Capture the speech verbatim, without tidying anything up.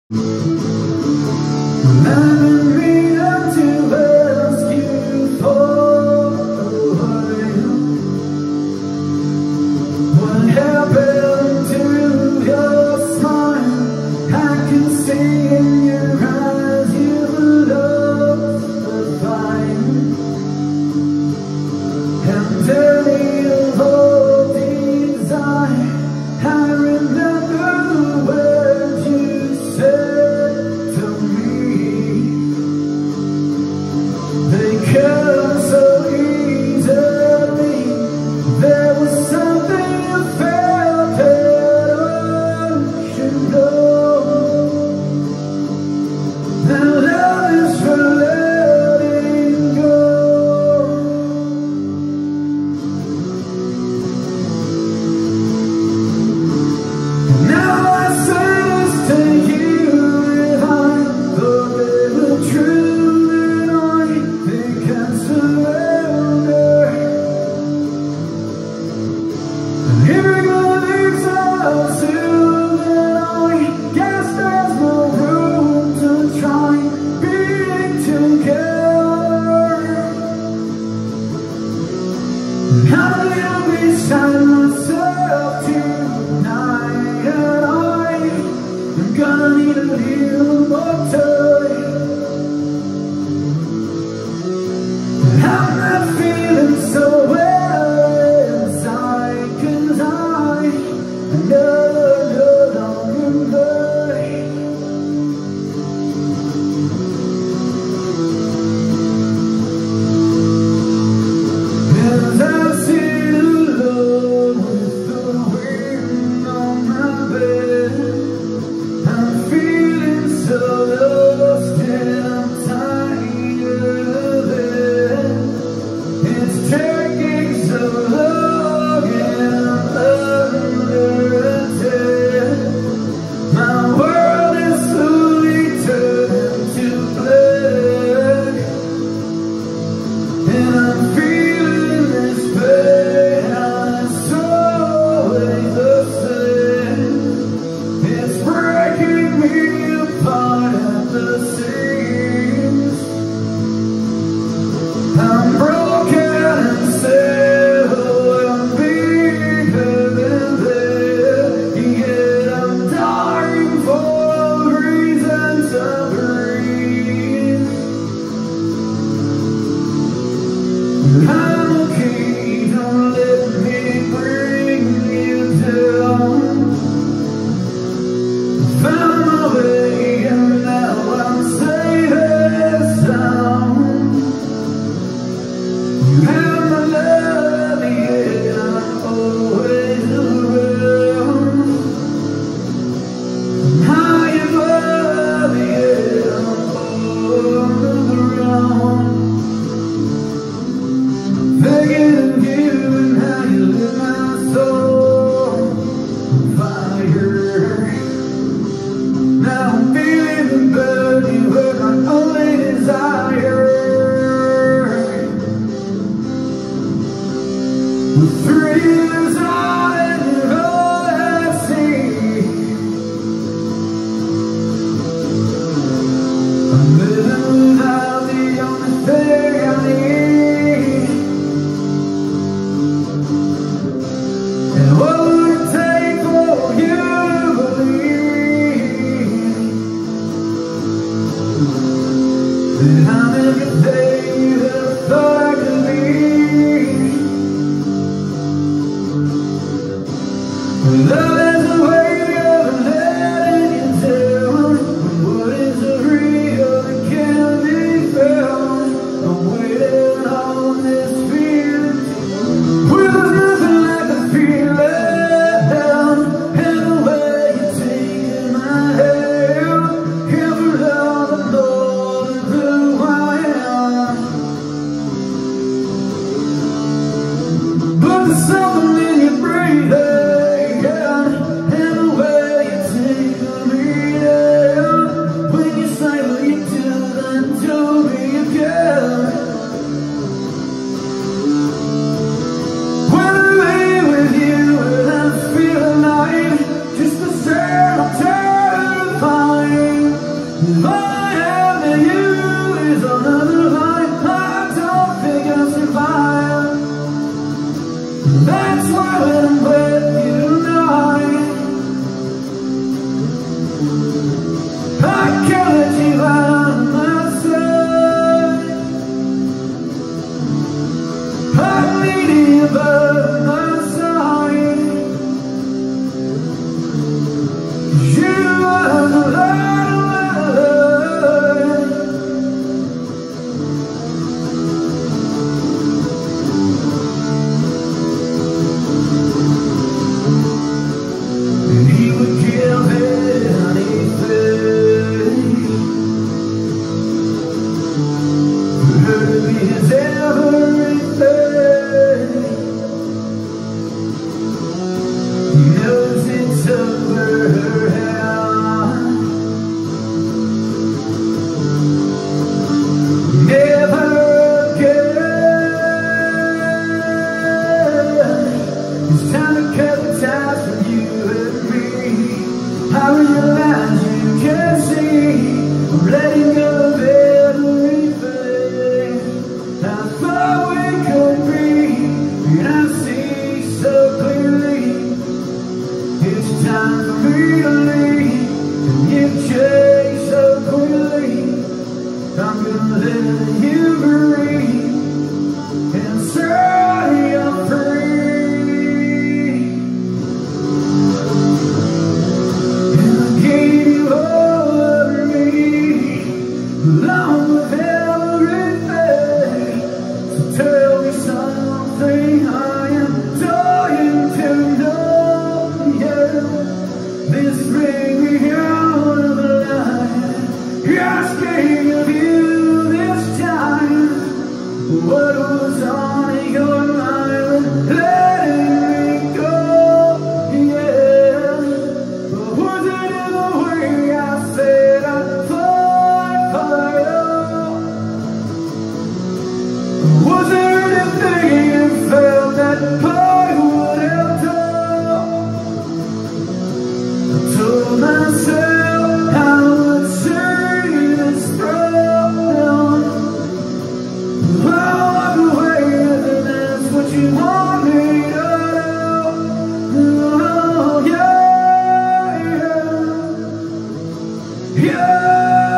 Who I am. If I have to use another life, I don't think I'll survive. That's why I'm with you tonight. I can't let you out of my sight. I need you by my side. You are the light of my life. And he would give anything for her to be his everything. He knows it's over her head. Never again. It's time to cut the ties from you and me. I realize you can see I'm letting go of everything I thought we could be, and I see so clearly it's time for me to leave. And you change so quickly, I'm gonna let you breathe and say I'm free. And I gave you all of me, along with everything. So tell me something I am dying to know. Yeah, this bring me out of the light. Asking of you this time, what was on your mind when letting me go? Yeah, was it in the way I said I'd fight for you? Was there anything you felt that I would have done? I told myself I would see this through. Walk away and that's what you want me to do. Oh, yeah, yeah, yeah.